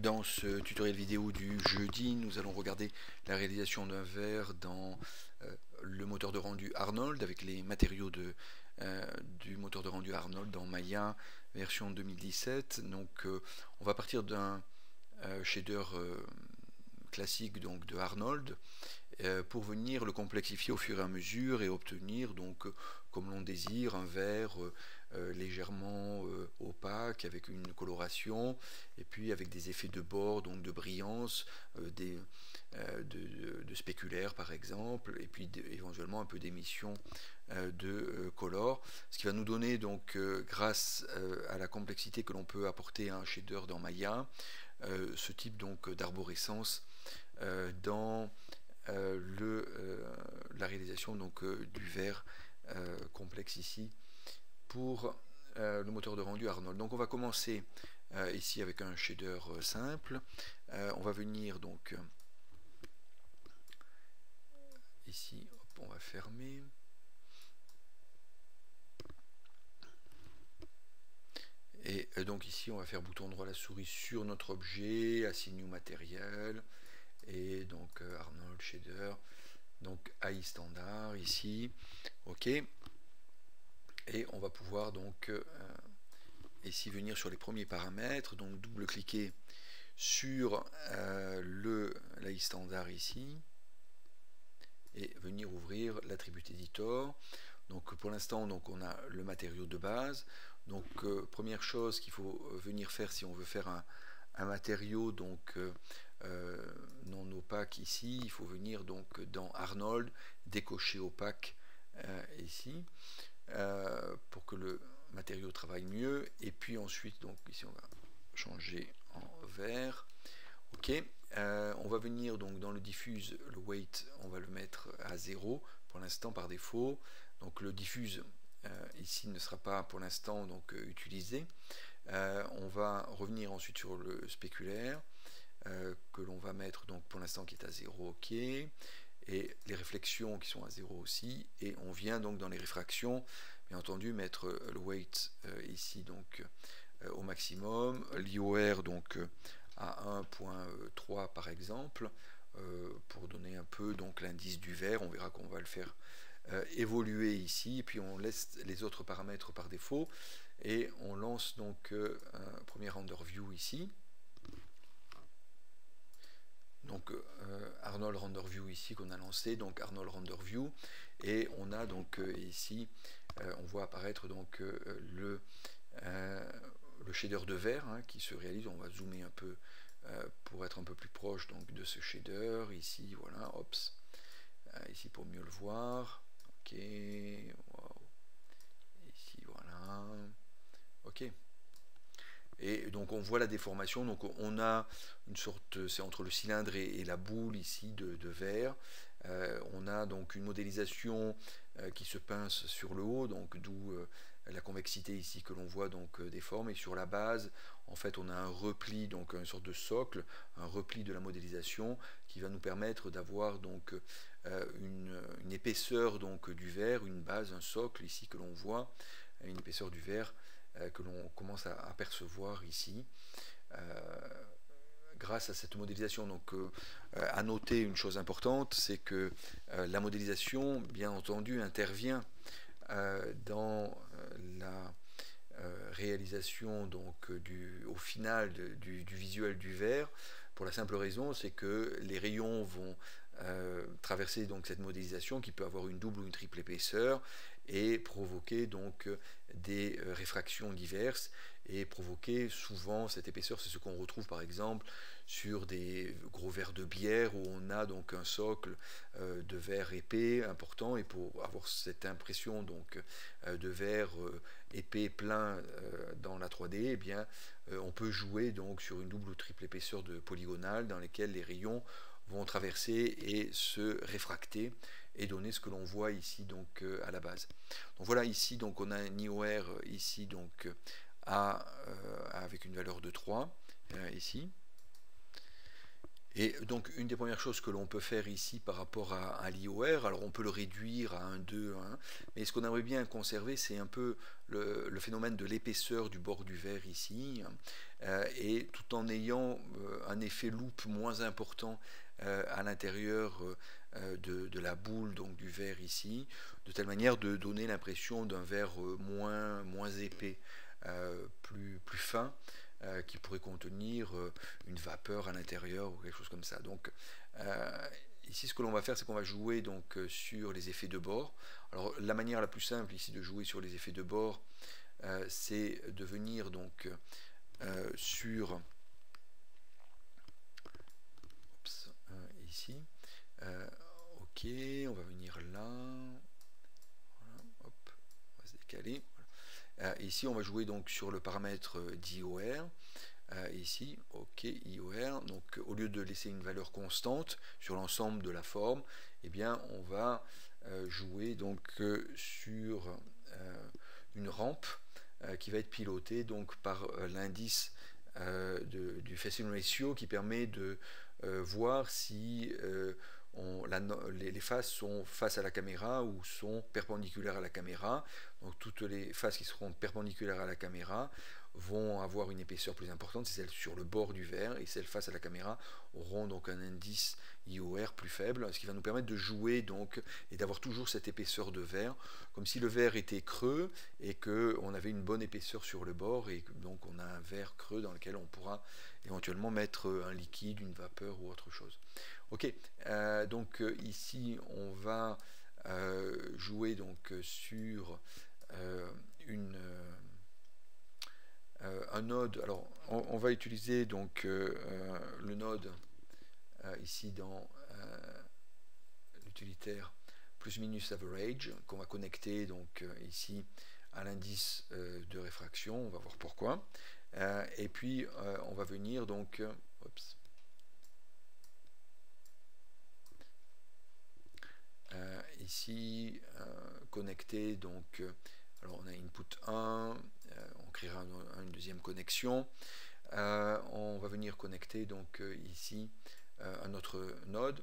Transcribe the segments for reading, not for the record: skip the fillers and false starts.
Dans ce tutoriel vidéo du jeudi, nous allons regarder la réalisation d'un verre dans le moteur de rendu Arnold avec les matériaux du moteur de rendu Arnold dans Maya version 2017. Donc on va partir d'un shader classique donc de Arnold pour venir le complexifier au fur et à mesure et obtenir donc comme l'on désire un verre légèrement opaque avec une coloration et puis avec des effets de bord, donc de brillance, de spéculaire par exemple, et puis éventuellement un peu d'émission de color, ce qui va nous donner donc grâce à la complexité que l'on peut apporter à un shader dans Maya, ce type donc d'arborescence dans la réalisation donc du verre complexe ici pour le moteur de rendu Arnold. Donc on va commencer ici avec un shader simple. On va venir donc ici, hop, on va fermer. Et donc ici on va faire bouton droit à la souris sur notre objet, assign new matériel, et donc Arnold shader, donc AI standard ici, ok. Et on va pouvoir donc ici venir sur les premiers paramètres, donc double-cliquer sur l'AI standard ici et venir ouvrir l'attribut editor. Donc pour l'instant donc on a le matériau de base. Donc première chose qu'il faut venir faire si on veut faire un matériau donc non opaque ici, il faut venir donc dans Arnold, décocher opaque ici pour que le matériau travaille mieux, et puis ensuite donc ici on va changer en vert, ok. On va venir donc dans le diffuse, le weight on va le mettre à 0 pour l'instant par défaut, donc le diffuse ici ne sera pas pour l'instant donc utilisé. On va revenir ensuite sur le spéculaire que l'on va mettre donc pour l'instant qui est à 0, ok, et les réflexions qui sont à 0 aussi, et on vient donc dans les réfractions bien entendu mettre le weight ici donc au maximum, l'IOR donc à 1.3 par exemple, pour donner un peu donc l'indice du verre. On verra qu'on va le faire évoluer ici, et puis on laisse les autres paramètres par défaut et on lance donc un premier render view ici. Donc Arnold Render View ici qu'on a lancé, donc Arnold Render View, et on a donc ici on voit apparaître donc le shader de verre qui se réalise. On va zoomer un peu pour être un peu plus proche donc de ce shader ici, voilà, ops, ici pour mieux le voir, ok, wow. Ici voilà, ok. Et donc on voit la déformation, donc on a une sorte, c'est entre le cylindre et la boule ici de verre. On a donc une modélisation qui se pince sur le haut, donc d'où la convexité ici que l'on voit donc des formes, et sur la base en fait on a un repli, donc une sorte de socle, un repli de la modélisation qui va nous permettre d'avoir donc une épaisseur donc du verre, une base, un socle ici que l'on voit, une épaisseur du verre que l'on commence à apercevoir ici grâce à cette modélisation. Donc à noter une chose importante, c'est que la modélisation bien entendu intervient dans la réalisation donc au final du visuel du verre, pour la simple raison c'est que les rayons vont traverser donc cette modélisation qui peut avoir une double ou une triple épaisseur et provoquer donc des réfractions diverses, et provoquer souvent cette épaisseur. C'est ce qu'on retrouve par exemple sur des gros verres de bière où on a donc un socle de verre épais important, et pour avoir cette impression donc de verre épais plein dans la 3D, eh bien on peut jouer donc sur une double ou triple épaisseur de polygonale dans lesquelles les rayons vont traverser et se réfracter et donner ce que l'on voit ici donc à la base. Donc voilà, ici donc on a un IOR ici donc avec une valeur de 3 ici, Et donc une des premières choses que l'on peut faire ici par rapport à l'IOR, alors on peut le réduire à 1, 2, 1, mais ce qu'on aimerait bien conserver, c'est un peu le phénomène de l'épaisseur du bord du verre ici, et tout en ayant un effet loupe moins important à l'intérieur de la boule, donc du verre ici, de telle manière de donner l'impression d'un verre moins épais, plus fin, qui pourrait contenir une vapeur à l'intérieur ou quelque chose comme ça. Donc ici ce que l'on va faire, c'est qu'on va jouer donc sur les effets de bord. Alors la manière la plus simple ici de jouer sur les effets de bord, c'est de venir donc sur ici. Ok, on va venir là. Voilà, hop, on va se décaler. Ici, on va jouer donc sur le paramètre d'IOR. Ici, OK, IOR. Donc, au lieu de laisser une valeur constante sur l'ensemble de la forme, eh bien, on va jouer donc sur une rampe qui va être pilotée donc par l'indice du facing ratio qui permet de voir si les faces sont face à la caméra ou sont perpendiculaires à la caméra. Donc toutes les faces qui seront perpendiculaires à la caméra vont avoir une épaisseur plus importante, c'est celles sur le bord du verre, et celles face à la caméra auront donc un indice IOR plus faible, ce qui va nous permettre de jouer donc et d'avoir toujours cette épaisseur de verre, comme si le verre était creux et qu'on avait une bonne épaisseur sur le bord, et donc on a un verre creux dans lequel on pourra éventuellement mettre un liquide, une vapeur ou autre chose. Ok, donc ici on va jouer donc sur un node. Alors on va utiliser donc le node ici dans l'utilitaire plus minus average qu'on va connecter donc ici à l'indice de réfraction. On va voir pourquoi. Et puis on va venir donc ici connecter donc alors on a input 1, on créera une deuxième connexion, on va venir connecter donc ici un autre node,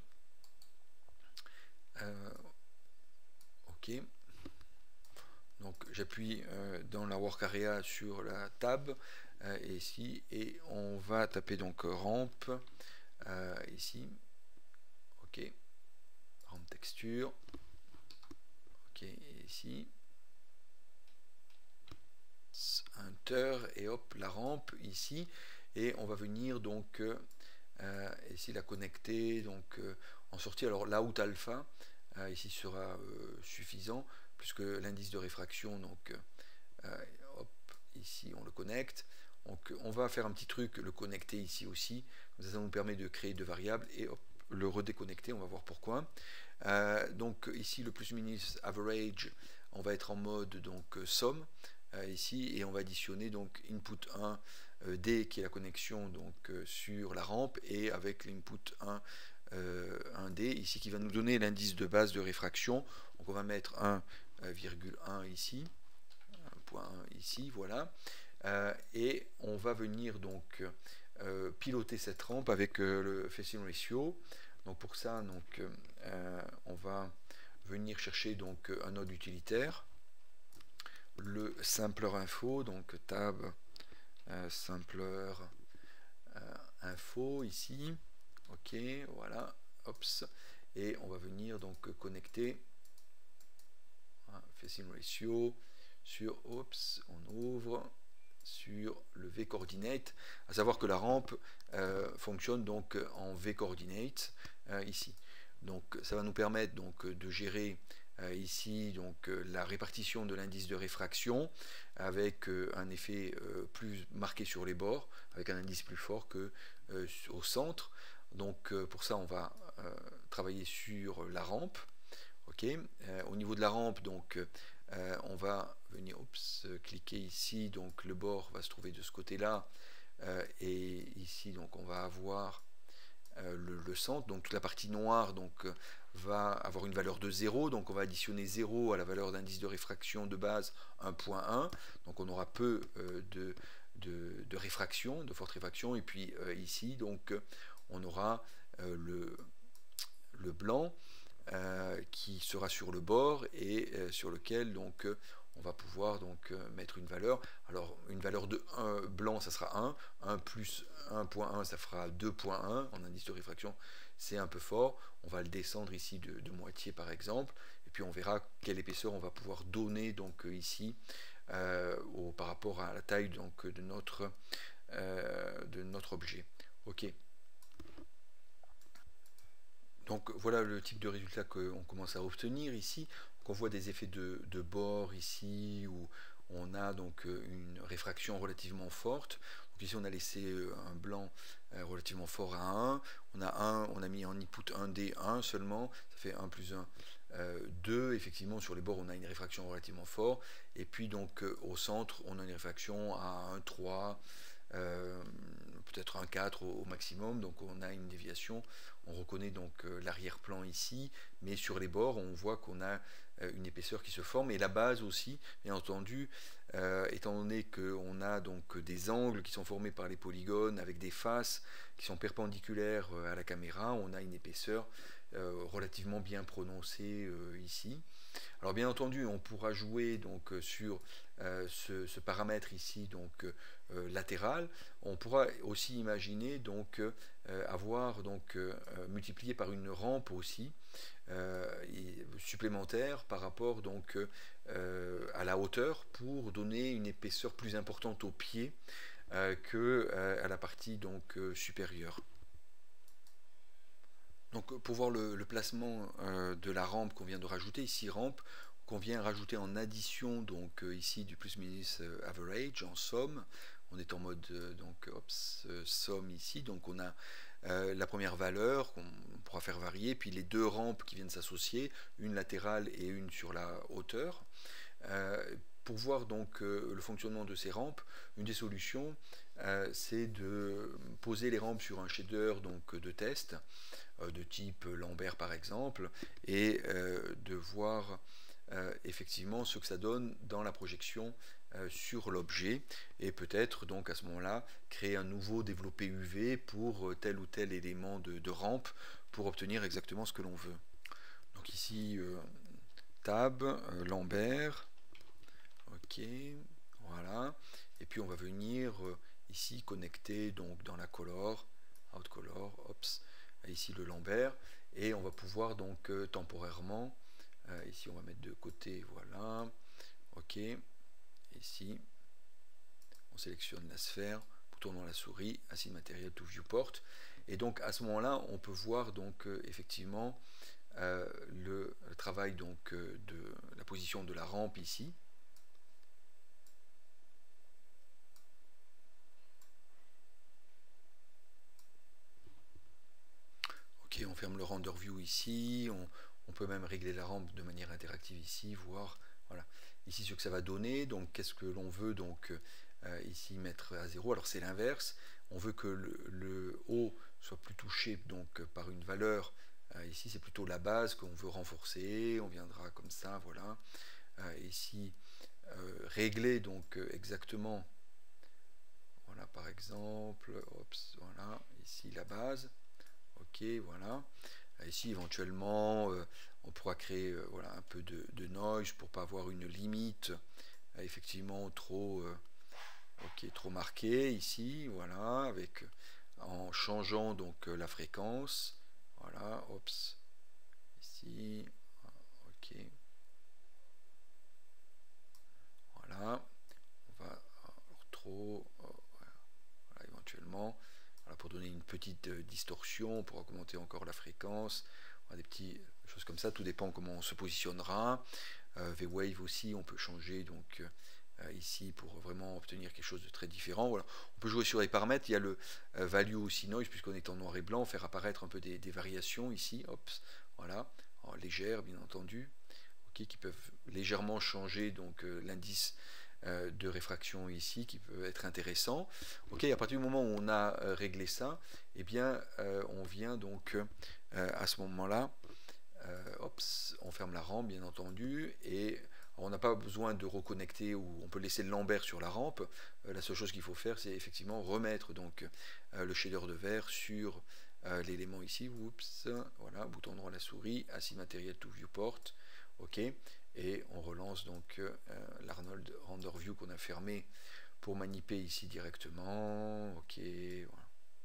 ok, donc j'appuie dans la work area sur la tab ici, et on va taper donc ramp ici, ok, ramp texture, ok, et ici Enter, et hop, la rampe ici, et on va venir donc ici la connecter donc en sortie. Alors l'out alpha ici sera suffisant puisque l'indice de réfraction, donc hop, ici on le connecte. Donc on va faire un petit truc, le connecter ici aussi, comme ça nous permet de créer deux variables, et hop, le redéconnecter, on va voir pourquoi. Donc ici le plus minus average, on va être en mode donc somme ici, et on va additionner donc input 1 D qui est la connexion donc sur la rampe, et avec l'input 1D ici qui va nous donner l'indice de base de réfraction. Donc on va mettre 1,1 ici, 1.1 ici, voilà, et on va venir donc piloter cette rampe avec le facing ratio. Donc pour ça, donc on va venir chercher donc un node utilitaire, le sampler info, donc tab sampler info ici, ok, voilà, ops, et on va venir donc connecter facing ratio sur, ops, on ouvre sur le V coordinate, à savoir que la rampe fonctionne donc en V coordinate ici. Donc ça va nous permettre donc de gérer ici donc la répartition de l'indice de réfraction avec un effet plus marqué sur les bords, avec un indice plus fort que au centre. Donc pour ça on va travailler sur la rampe. Ok, au niveau de la rampe, donc on va venir cliquer ici, donc le bord va se trouver de ce côté là, et ici donc on va avoir le centre, donc toute la partie noire donc va avoir une valeur de 0, donc on va additionner 0 à la valeur d'indice de réfraction de base 1.1, donc on aura peu de réfraction, de forte réfraction, et puis ici donc on aura le blanc qui sera sur le bord et sur lequel donc on va pouvoir donc mettre une valeur. Alors une valeur de 1 blanc ça sera 1, 1 plus 1.1 ça fera 2.1 en indice de réfraction, c'est un peu fort, on va le descendre ici de moitié par exemple, et puis on verra quelle épaisseur on va pouvoir donner donc ici par rapport à la taille donc de notre objet. Ok. Donc voilà le type de résultat qu'on commence à obtenir ici. Donc on voit des effets de bord ici où on a donc une réfraction relativement forte. Donc ici on a laissé un blanc relativement fort à 1. On a mis en input 1D 1 seulement, ça fait 1 plus 1. 2, effectivement sur les bords on a une réfraction relativement forte, et puis donc au centre on a une réfraction à 1, 3, peut-être un 4 au maximum, donc on a une déviation. On reconnaît donc l'arrière-plan ici, mais sur les bords on voit qu'on a une épaisseur qui se forme, et la base aussi, bien entendu, étant donné qu'on a donc des angles qui sont formés par les polygones avec des faces qui sont perpendiculaires à la caméra, on a une épaisseur relativement bien prononcée ici. Alors bien entendu, on pourra jouer donc sur ce paramètre ici donc latéral. On pourra aussi imaginer donc avoir donc multiplié par une rampe aussi supplémentaire par rapport donc à la hauteur pour donner une épaisseur plus importante au pied que à la partie donc supérieure. Donc pour voir le placement de la rampe qu'on vient de rajouter, ici rampe, qu'on vient rajouter en addition donc ici du plus-minus average en somme, on est en mode donc somme ici, donc on a la première valeur qu'on pourra faire varier, puis les deux rampes qui viennent s'associer, une latérale et une sur la hauteur. Pour voir donc le fonctionnement de ces rampes, une des solutions c'est de poser les rampes sur un shader donc de test de type Lambert par exemple, et de voir effectivement ce que ça donne dans la projection sur l'objet, et peut-être donc à ce moment-là créer un nouveau développé UV pour tel ou tel élément de rampe pour obtenir exactement ce que l'on veut. Donc ici tab Lambert, ok, voilà, et puis on va venir ici connecter donc dans la color, out color, ops, ici le Lambert, et on va pouvoir donc temporairement, ici on va mettre de côté, voilà, ok, ici on sélectionne la sphère, tournant la souris, Assign Material to Viewport, et donc à ce moment là on peut voir donc effectivement le travail donc de la position de la rampe ici. Ok, on ferme le render view ici, on peut même régler la rampe de manière interactive ici, voir voilà ici ce que ça va donner. Donc qu'est-ce que l'on veut donc ici mettre à 0. Alors c'est l'inverse, on veut que le haut soit plus touché donc par une valeur, ici c'est plutôt la base qu'on veut renforcer, on viendra comme ça, voilà, ici régler donc exactement, voilà par exemple, ops, voilà, ici la base, ok, voilà, ici éventuellement on pourra créer voilà, un peu de noise pour pas avoir une limite effectivement trop ok, trop marqué ici, voilà, avec en changeant donc la fréquence, voilà, ops, ici, ok, voilà, on va alors, trop, voilà, éventuellement, voilà, pour donner une petite distorsion, on pourra augmenter encore la fréquence, voilà, des petites choses comme ça, tout dépend comment on se positionnera. V-Wave aussi, on peut changer donc ici pour vraiment obtenir quelque chose de très différent. Voilà. On peut jouer sur les paramètres, il y a le value aussi noise, puisqu'on est en noir et blanc, faire apparaître un peu des variations ici, ops, voilà, légères bien entendu, okay, qui peuvent légèrement changer donc l'indice de réfraction ici, qui peut être intéressant. Ok, à partir du moment où on a réglé ça, eh bien on vient donc à ce moment-là, on ferme la rampe bien entendu, et on n'a pas besoin de reconnecter, ou on peut laisser le Lambert sur la rampe. La seule chose qu'il faut faire c'est effectivement remettre donc le shader de vert sur l'élément ici, oups, voilà, bouton droit à la souris, Assign Material to Viewport, ok, et on relance donc l'Arnold Render View qu'on a fermé pour maniper ici directement, ok, voilà.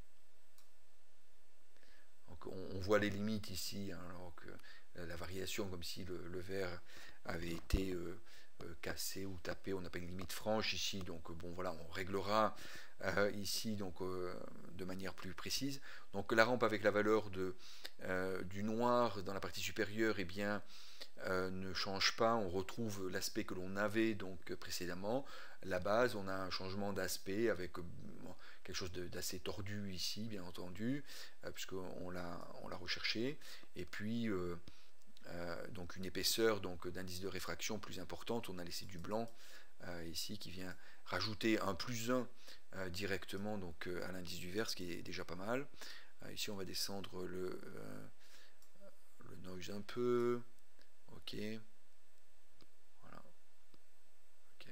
Donc on voit les limites ici, hein, alors que la variation, comme si le verre avait été cassé ou tapé, on n'a pas une limite franche ici, donc bon voilà, on réglera ici donc de manière plus précise. Donc la rampe avec la valeur du noir dans la partie supérieure, eh bien ne change pas, on retrouve l'aspect que l'on avait donc précédemment. La base, on a un changement d'aspect avec quelque chose d'assez tordu ici, bien entendu, puisqu'on l'a recherché. Et puis donc une épaisseur donc d'indice de réfraction plus importante. On a laissé du blanc ici qui vient rajouter un +1 directement donc à l'indice du verre, ce qui est déjà pas mal. Ici, on va descendre le noise un peu. Ok. Voilà. Ok.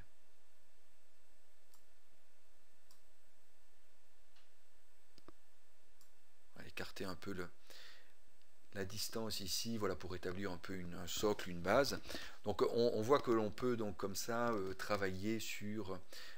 On va écarter un peu la distance ici, voilà, pour établir un peu un socle, une base. Donc on voit que l'on peut donc comme ça travailler sur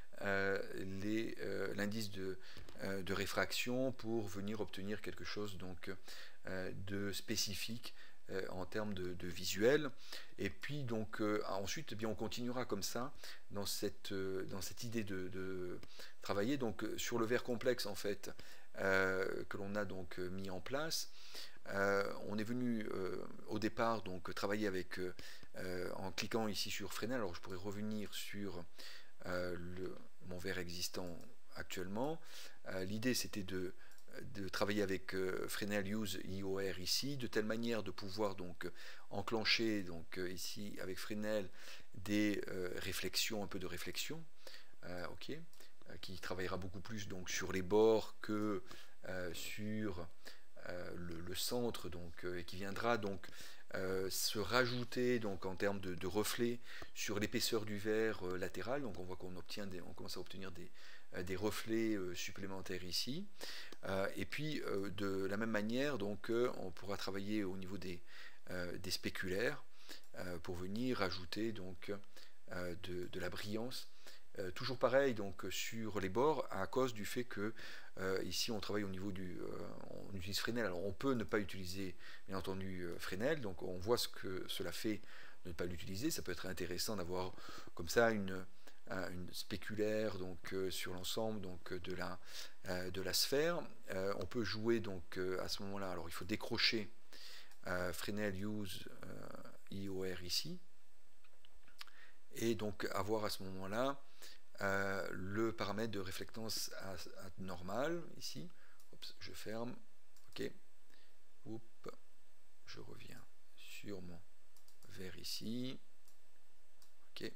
l'indice de réfraction pour venir obtenir quelque chose donc de spécifique en termes de visuel. Et puis donc ensuite, eh bien, on continuera comme ça dans cette idée de travailler donc sur le verre complexe en fait que l'on a donc mis en place. On est venu au départ donc travailler avec en cliquant ici sur Fresnel. Alors je pourrais revenir sur mon verre existant actuellement. L'idée c'était de travailler avec Fresnel Use IOR ici, de telle manière de pouvoir donc enclencher donc ici avec Fresnel des réflexions, un peu de réflexion, ok, qui travaillera beaucoup plus donc sur les bords que sur le centre, donc et qui viendra donc se rajouter donc en termes de reflets sur l'épaisseur du verre latéral. Donc on voit qu'on on commence à obtenir des reflets supplémentaires ici. Et puis de la même manière, donc on pourra travailler au niveau des spéculaires pour venir ajouter donc de la brillance. Toujours pareil donc sur les bords à cause du fait que ici on travaille au niveau on utilise Fresnel. Alors on peut ne pas utiliser bien entendu Fresnel, donc on voit ce que cela fait de ne pas l'utiliser. Ça peut être intéressant d'avoir comme ça une spéculaire donc sur l'ensemble donc de la sphère. On peut jouer donc à ce moment-là. Alors il faut décrocher Fresnel Use IOR ici et donc avoir à ce moment-là le paramètre de réflectance à normal ici. Oups, je ferme. Ok. Oups, je reviens sur mon verre ici. Ok.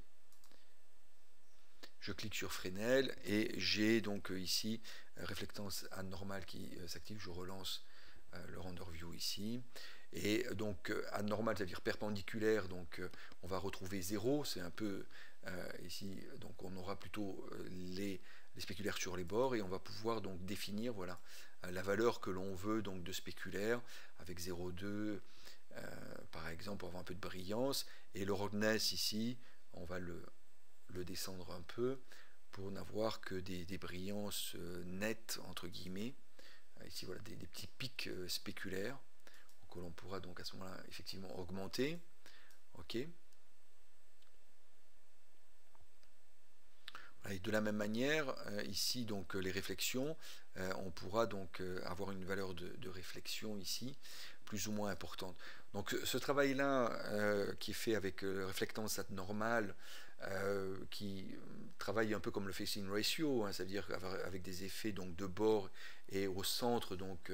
Je clique sur Fresnel et j'ai donc ici réflectance anormale qui s'active. Je relance le render view ici. Et donc anormal, c'est-à-dire perpendiculaire, donc on va retrouver 0. C'est un peu ici, donc on aura plutôt les spéculaires sur les bords et on va pouvoir donc définir voilà la valeur que l'on veut donc de spéculaire avec 0,2 par exemple pour avoir un peu de brillance, et le roughness ici on va le descendre un peu pour n'avoir que des brillances nettes entre guillemets. Ici voilà des petits pics spéculaires que l'on pourra donc à ce moment-là effectivement augmenter. Ok. Et de la même manière, ici donc les réflexions, on pourra donc avoir une valeur de réflexion ici plus ou moins importante. Donc ce travail-là qui est fait avec réflectance normale, qui travaille un peu comme le facing ratio, hein, c'est-à-dire avec des effets donc de bord et au centre donc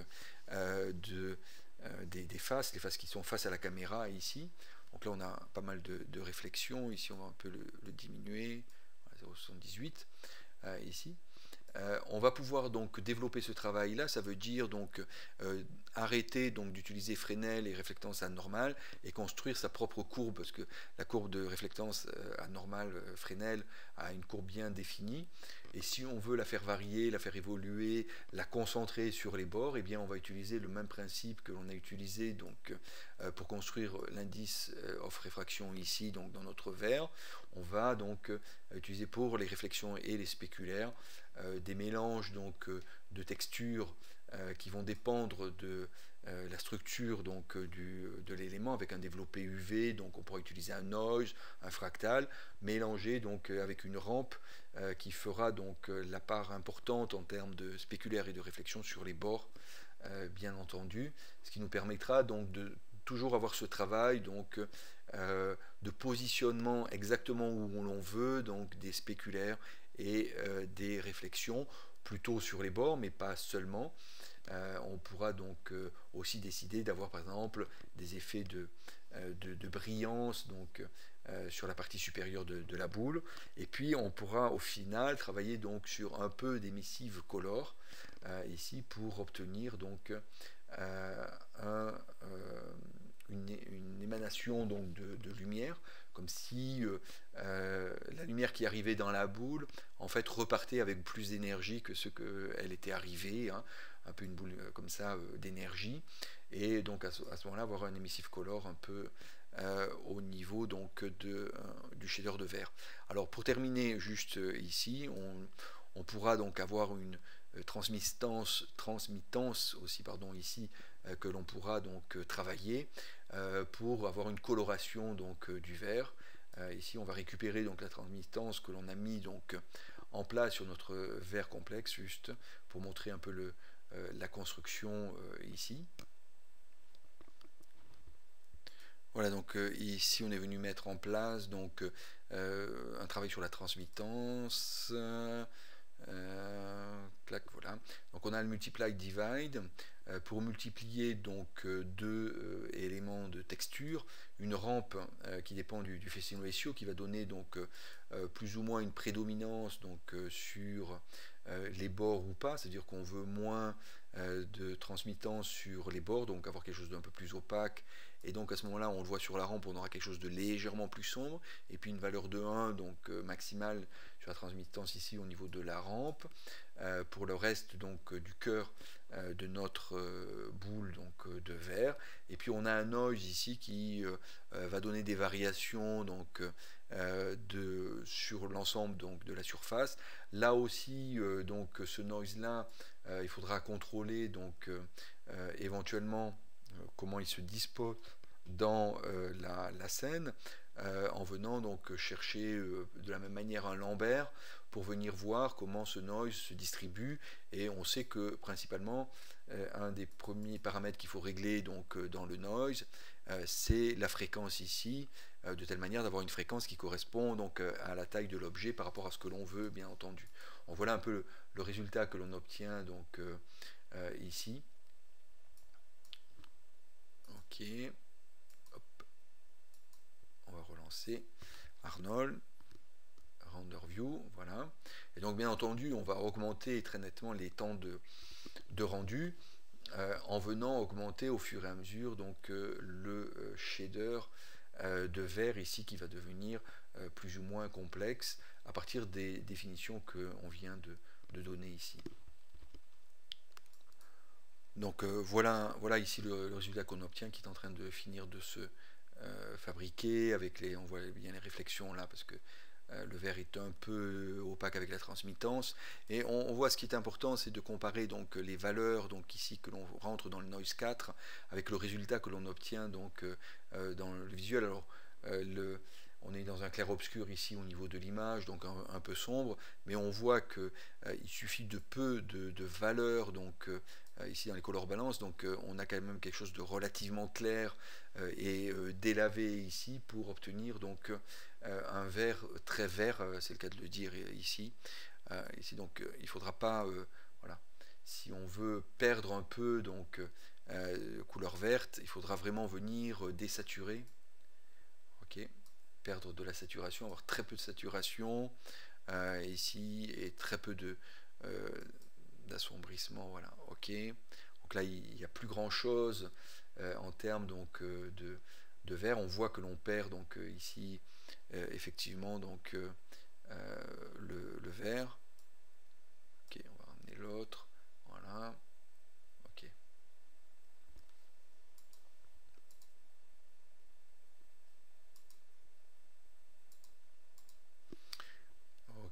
des faces, les faces qui sont face à la caméra ici. Donc là on a pas mal de réflexions, ici on va un peu le diminuer. 0,78 ici. On va pouvoir donc développer ce travail-là. Ça veut dire donc arrêter donc d'utiliser Fresnel et réflectance anormale et construire sa propre courbe, parce que la courbe de réflectance anormale Fresnel a une courbe bien définie. et si on veut la faire varier, la faire évoluer, la concentrer sur les bords, eh bien on va utiliser le même principe que l'on a utilisé donc, pour construire l'indice of réfraction ici donc, dans notre verre. On va donc utiliser pour les réflexions et les spéculaires des mélanges donc, de textures qui vont dépendre de la structure donc, de l'élément avec un développé UV, donc on pourra utiliser un noise, un fractal, mélangé donc, avec une rampe qui fera donc, la part importante en termes de spéculaire et de réflexion sur les bords, bien entendu, ce qui nous permettra donc de toujours avoir ce travail donc, de positionnement exactement où l'on veut, donc des spéculaires et des réflexions, plutôt sur les bords, mais pas seulement. On pourra donc aussi décider d'avoir par exemple des effets de brillance donc, sur la partie supérieure de la boule, et puis on pourra au final travailler donc sur un peu d'émissive color ici pour obtenir donc une émanation donc de lumière, comme si la lumière qui arrivait dans la boule en fait repartait avec plus d'énergie que ce qu'elle était arrivée, hein, un peu une boule comme ça d'énergie, et donc à ce moment-là avoir un emissive color un peu au niveau donc du shader de vert. Alors pour terminer juste ici, on pourra donc avoir une transmittance aussi pardon ici que l'on pourra donc travailler pour avoir une coloration donc du vert. Ici on va récupérer donc la transmittance que l'on a mis donc en place sur notre verre complexe, juste pour montrer un peu la construction ici. Voilà, donc ici on est venu mettre en place donc un travail sur la transmittance. Clac, voilà. Donc on a le multiply divide pour multiplier donc deux éléments de texture, une rampe qui dépend du facing ratio qui va donner donc plus ou moins une prédominance donc sur les bords ou pas, c'est-à-dire qu'on veut moins de transmittance sur les bords, donc avoir quelque chose d'un peu plus opaque, et donc à ce moment-là on le voit sur la rampe, on aura quelque chose de légèrement plus sombre, et puis une valeur de 1 donc maximale sur la transmittance ici au niveau de la rampe. Pour le reste donc du cœur de notre boule donc de verre, et puis on a un noise ici qui va donner des variations donc sur l'ensemble donc de la surface. Là aussi donc ce noise là il faudra contrôler donc éventuellement comment il se dispose dans la scène, en venant donc chercher de la même manière un Lambert pour venir voir comment ce noise se distribue. Et on sait que principalement un des premiers paramètres qu'il faut régler donc dans le noise, c'est la fréquence ici, de telle manière d'avoir une fréquence qui correspond donc à la taille de l'objet par rapport à ce que l'on veut, bien entendu. On voit là un peu le résultat que l'on obtient donc ici. Ok, hop. On va relancer Arnold, render view, voilà. Et donc bien entendu, on va augmenter très nettement les temps de rendu en venant augmenter au fur et à mesure donc le shader de vert ici qui va devenir plus ou moins complexe à partir des définitions qu'on vient de donner ici. Donc voilà ici le résultat qu'on obtient qui est en train de finir de se fabriquer avec on voit bien les réflexions là parce que le verre est un peu opaque avec la transmittance, et on voit ce qui est important, c'est de comparer donc les valeurs donc ici que l'on rentre dans le noise 4 avec le résultat que l'on obtient donc dans le visuel. Alors on est dans un clair-obscur ici au niveau de l'image, donc un peu sombre, mais on voit que il suffit de peu de valeurs donc ici dans les color balance, donc on a quand même quelque chose de relativement clair et délavé ici pour obtenir donc un vert très vert, c'est le cas de le dire ici. Ici donc il ne faudra pas, voilà, si on veut perdre un peu donc couleur verte, il faudra vraiment venir désaturer. Ok, perdre de la saturation, avoir très peu de saturation ici et très peu d'assombrissement. Voilà, ok. Donc là il n'y a plus grand chose en termes donc de vert. On voit que l'on perd donc ici effectivement donc le vert.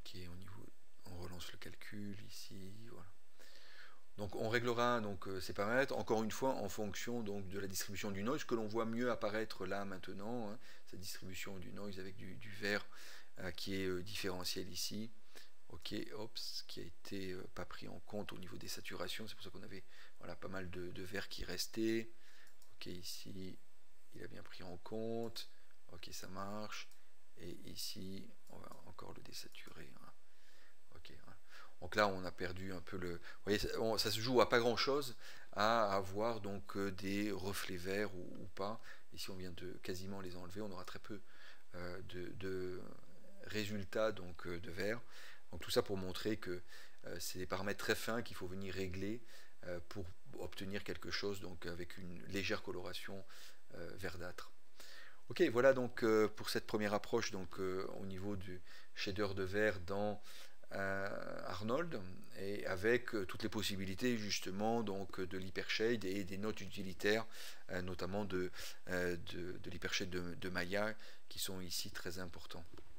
Ok, on relance le calcul ici, voilà. Donc on réglera donc ces paramètres, encore une fois, en fonction donc de la distribution du noise, que l'on voit mieux apparaître là maintenant, hein, cette distribution du noise avec du vert qui est différentiel ici. Ok, ops, qui a été pas pris en compte au niveau des saturations, c'est pour ça qu'on avait voilà, pas mal de vert qui restait. Ok, ici, il a bien pris en compte. Ok, ça marche. Et ici, on va encore le désaturer. Hein. Ok, voilà. Donc là, on a perdu un peu le. Vous voyez, ça se joue à pas grand chose à avoir donc des reflets verts ou pas. Ici, on vient de quasiment les enlever. On aura très peu de résultats donc de vert. Donc tout ça pour montrer que c'est des paramètres très fins qu'il faut venir régler pour obtenir quelque chose donc avec une légère coloration verdâtre. Ok, voilà donc pour cette première approche donc au niveau du shader de vert dans Arnold et avec toutes les possibilités justement donc de l'hypershade et des notes utilitaires notamment de l'hypershade de Maya qui sont ici très importants.